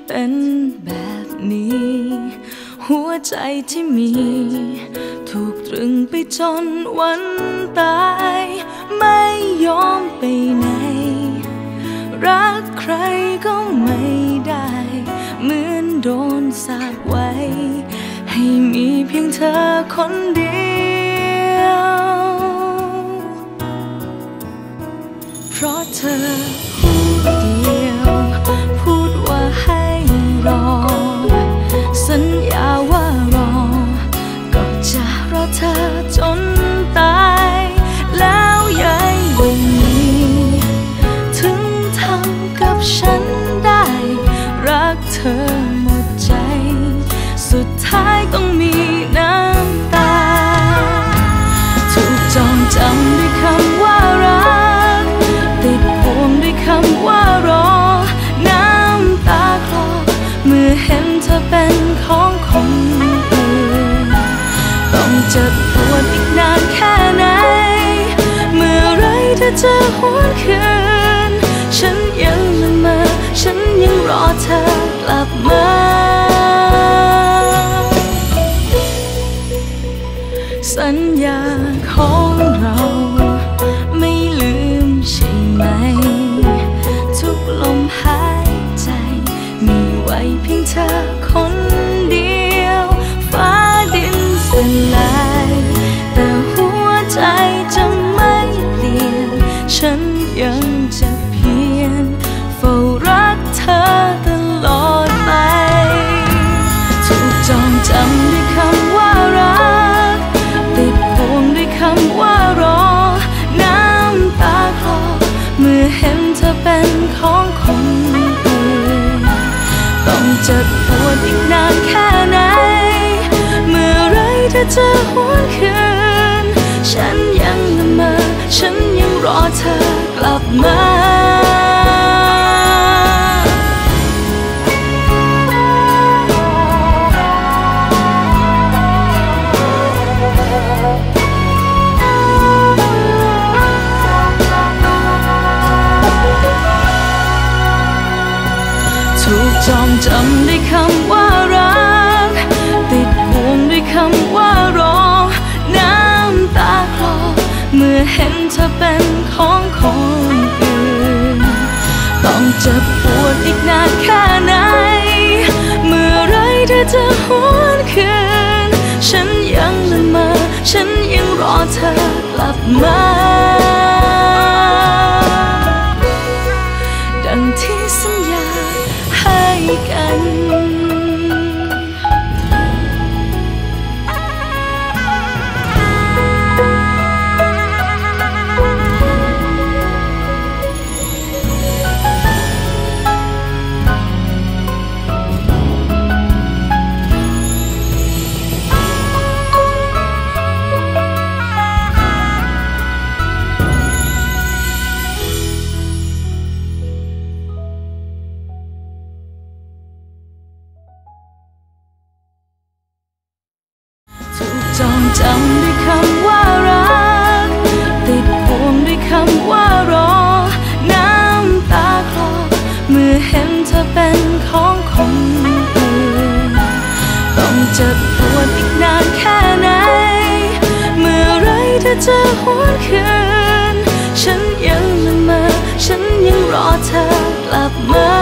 เป็นแบบนี้หัวใจที่มีถูกตรึงไปจนวันตายไม่ยอมไปไหนรักใครก็ไม่ได้เหมือนโดนสาปไว้ให้มีเพียงเธอคนเดียวเพราะเธอผู้เดียวพูดว่าให้รอสัญญาว่ารอก็จะรอเธอจนตายแล้วยังวันนี้ถึงทำกับฉันได้รักเธอหมดใจสุดท้ายต้องมีน้ำตาถูกจองจำด้วยคำว่ารักติดบ่วงด้วยคำว่ารอน้ำตาคลอเมื่อเห็นเธอเป็นของคนอื่นต้องเจ็บปวดอีกนานแค่ไหนเมื่อไรเธอจะหวนคืนฉันยังละเมอฉันยังรอเธอกลับมาสัญญาของเราไม่ลืมใช่ไหมทุกลมหายใจมีไว้เพียงเธอคนเดียวฟ้าดินสลายแต่หัวใจจะไม่เปลี่ยนฉันยังจะเพียรเฝ้ารักเธอตลอดไปถูกจองจำด้วยคำว่ารักติดบ่วงด้วยคำว่ารอน้ำตาคลอเมื่อเห็นเธอเป็นของคนอื่นต้องเจ็บปวดอีกนานแค่ไหนเมื่อไรเธอจะหวนคืนฉันยังละเมอฉันยังรอเธอกลับมาถูกจองจำด้วยคำว่ารักติดบ่วงด้วยคำว่ารอน้ำตาคลอเมื่อเห็นเธอเป็นของคนอื่นต้องเจ็บปวดอีกนานแค่ไหนเมื่อไรเธอจะหวนคืนฉันยังละเมอฉันยังรอเธอกลับมาดังที่สัญญาให้กันจองจำด้วยคำว่ารักติดบ่วงด้วยคำว่ารอน้ำตาคลอเมื่อเห็นเธอเป็นของคนอื่นต้องเจ็บปวดอีกนานแค่ไหนเมื่อไรเธอจะหวนคืนฉันยังละเมอฉันยังรอเธอกลับมา